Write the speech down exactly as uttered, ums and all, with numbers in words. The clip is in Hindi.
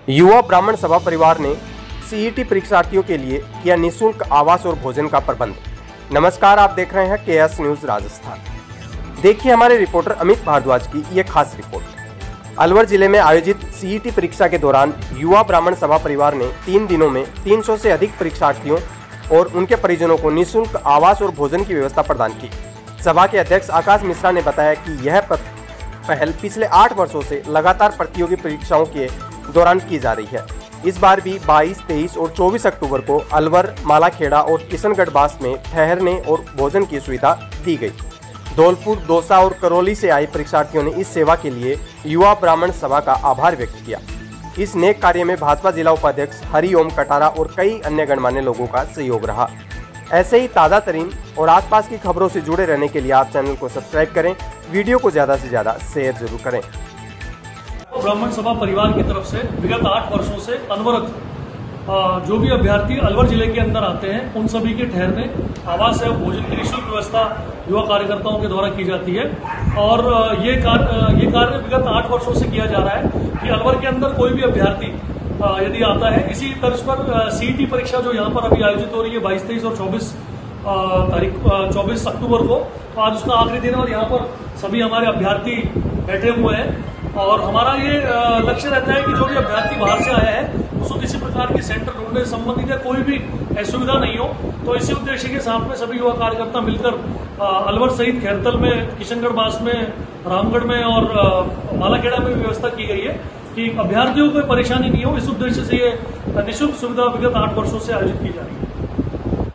युवा ब्राह्मण सभा परिवार ने सीईटी परीक्षार्थियों के लिए किया निःशुल्क आवास और भोजन का प्रबंध। नमस्कार, आप देख रहे हैं के एस न्यूज राजस्थान। देखिए हमारे रिपोर्टर अमित भारद्वाज की ये खास रिपोर्ट। अलवर जिले में आयोजित सीईटी परीक्षा के दौरान युवा ब्राह्मण सभा परिवार ने तीन दिनों में तीन सौ से अधिक परीक्षार्थियों और उनके परिजनों को निःशुल्क आवास और भोजन की व्यवस्था प्रदान की। सभा के अध्यक्ष आकाश मिश्रा ने बताया कि यह पहल पिछले आठ वर्षों से लगातार प्रतियोगी परीक्षाओं के दौरान की जा रही है। इस बार भी बाईस, तेईस और चौबीस अक्टूबर को अलवर, मालाखेड़ा और किशनगढ़ बास में ठहरने और भोजन की सुविधा दी गई। धौलपुर, दौसा और करौली से आए परीक्षार्थियों ने इस सेवा के लिए युवा ब्राह्मण सभा का आभार व्यक्त किया। इस नेक कार्य में भाजपा जिला उपाध्यक्ष हरिओम कटारा और कई अन्य गणमान्य लोगों का सहयोग रहा। ऐसे ही ताज़ा तरीन और आसपास की खबरों से जुड़े रहने के लिए आप चैनल को सब्सक्राइब करें, वीडियो को ज़्यादा से ज़्यादा शेयर जरूर करें। ब्राह्मण सभा परिवार की तरफ से विगत आठ वर्षों से अनवरत जो भी अभ्यर्थी अलवर जिले के अंदर आते हैं उन सभी के ठहरने, आवास एवं भोजन की निःशुल्क व्यवस्था युवा कार्यकर्ताओं के द्वारा की जाती है। और ये कार्य ये कार्य विगत आठ वर्षों से किया जा रहा है कि अलवर के अंदर कोई भी अभ्यर्थी यदि आता है, इसी तर्ज पर सीईटी परीक्षा जो यहाँ पर अभी आयोजित हो रही है बाईस, तेईस और चौबीस तारीख चौबीस अक्टूबर को, तो आज उसका आखिरी दिन है और यहाँ पर सभी हमारे अभ्यर्थी बैठे हुए हैं। और हमारा ये लक्ष्य रहता है कि जो भी अभ्यर्थी बाहर से आया है उसको किसी प्रकार की सेंटर ढूंढने से संबंधित है कोई भी असुविधा नहीं हो। तो इसी उद्देश्य के साथ में सभी युवा कार्यकर्ता मिलकर अलवर सहित खैरतल में, किशनगढ़ बास में, रामगढ़ में और मालाखेड़ा में व्यवस्था की गई है कि अभ्यर्थियों को कोई परेशानी नहीं हो। इस उद्देश्य से ये निःशुल्क सुविधा विगत आठ वर्षों से आयोजित की जा रही है।